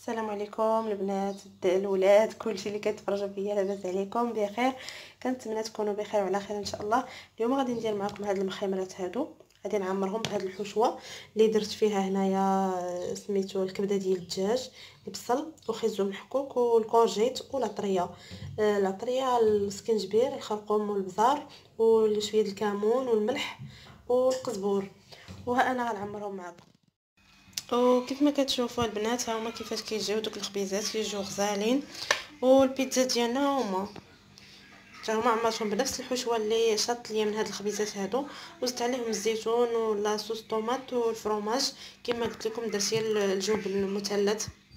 السلام عليكم البنات الولاد كلشي اللي كيتفرجوا فيا، لاباس عليكم بخير؟ كنتمنى تكونوا بخير وعلى خير ان شاء الله. اليوم غادي ندير معكم هاد المخيمرات هادو، غادي نعمرهم بهاد الحشوه اللي درت فيها هنايا سميتو الكبده ديال الدجاج، البصل وخيزو محكوك والكورجيت والعطريه، العطريه السكنجبير الخرقوم والبزار وشويه الكمون والملح والقزبور. وها انا غنعمرهم معكم. وكيف ما كتشوفوا البنات هما كيفاش كيجيو دوك الخبيزات كيجيو غزالين. والبيتزا ديالنا هما عمرتهم بنفس الحشوه اللي شاط ليا من هاد الخبيزات هادو، وزدت عليهم الزيتون ولا صوص طوماط والفرomاج كما قلت لكم. درت الجبن المثلث